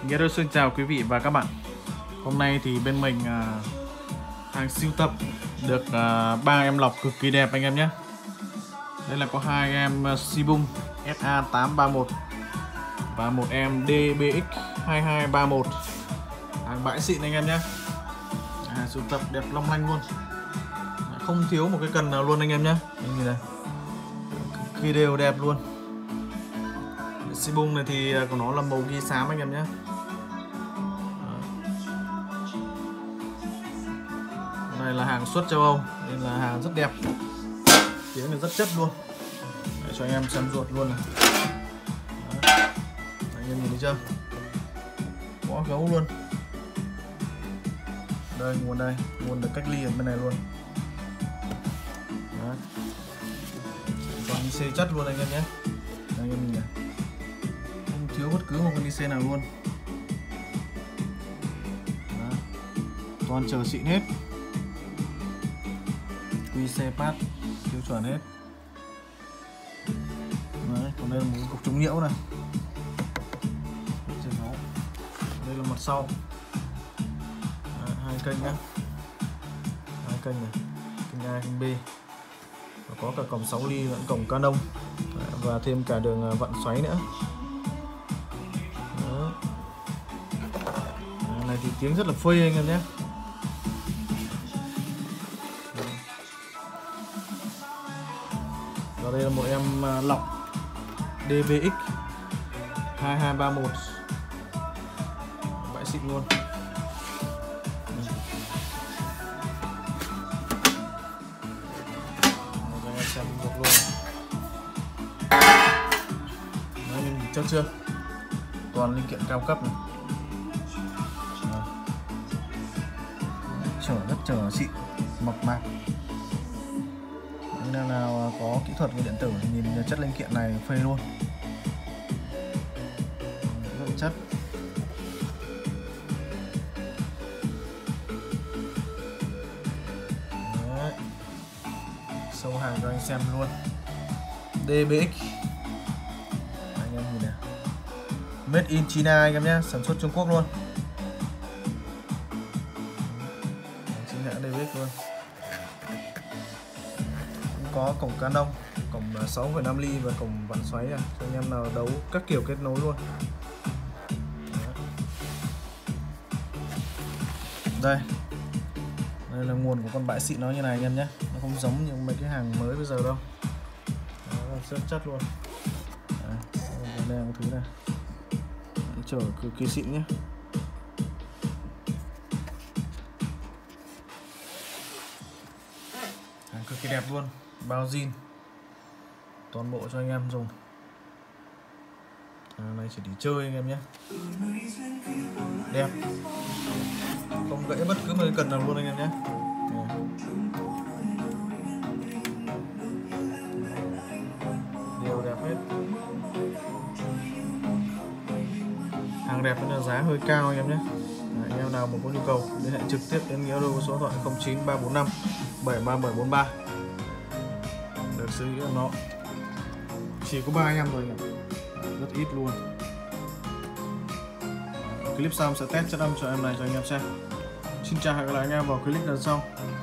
Nghĩa đôi xin chào quý vị và các bạn. Hôm nay thì bên mình hàng sưu tập được 3 em lọc cực kỳ đẹp anh em nhé. Đây là có 2 em Sibung SA831 và một em DBX2231. Hàng bãi xịn anh em nhé. Hàng sưu tập đẹp long lanh luôn, không thiếu một cái cần nào luôn anh em nhé. Nhìn này, cực kỳ đều đẹp luôn. Sibung này thì của nó là màu ghi xám anh em nhé. Này là hàng xuất châu Âu nên là hàng rất đẹp, tiếng này rất chất luôn. Để cho anh em xem ruột luôn này. Anh em nhìn thấy chưa, có gấu luôn. Đây nguồn được cách ly ở bên này luôn. Đó. Còn IC chất luôn anh em nhé. Anh em nhìn này, không thiếu bất cứ một con IC nào luôn. Đó. Toàn chờ xịn hết, QC pass tiêu chuẩn hết. Đấy, còn đây là một cục chống nhiễu này. Đây là mặt sau. Đấy, 2 kênh nhá, 2 kênh này, kênh A, kênh B. Và có cả cổng 6 ly lẫn cổng Canon. Đấy, và thêm cả đường vặn xoáy nữa. Đó. Đấy, này thì tiếng rất là phơi anh em nhé. Và đây là một em lọc DBX 2231, bãi xịn luôn. Đây em xem một luôn. Đấy, nhìn chất chưa, toàn linh kiện cao cấp này. Chở rất chở xịn, mộc mạc. Nên nào có kỹ thuật về điện tử thì nhìn chất linh kiện này phê luôn, rất chất. Đấy. Sâu hàng cho anh xem luôn. DBX anh em nhìn này, made in China anh em nhé, sản xuất Trung Quốc luôn. Chính hãng DBX luôn. Có cổng Canon, cổng 6,5 ly và cổng vặn xoáy cho anh em nào đấu các kiểu kết nối luôn. Đây là nguồn của con bãi xịn nó như này anh em nhé, nó không giống như mấy cái hàng mới bây giờ đâu. Đó, rất chất luôn. Đây là một thứ này, chở cực kỳ xịn nhé. Hàng cực kỳ đẹp luôn, bao zin toàn bộ cho anh em dùng. Này chỉ để chơi anh em nhé, đẹp, không gãy bất cứ một cái cần nào luôn anh em nhé. Đều đẹp hết, hàng đẹp nên là giá hơi cao anh em nhé. Anh em nào mà có nhu cầu liên hệ trực tiếp đến Nghĩa Đô số điện thoại 09345 73743. Được sử dụng nó chỉ có 3 anh em thôi, rất ít luôn. Clip sau sẽ test chất âm cho em này cho anh em xem. Xin chào, hẹn gặp lại anh em vào clip lần sau.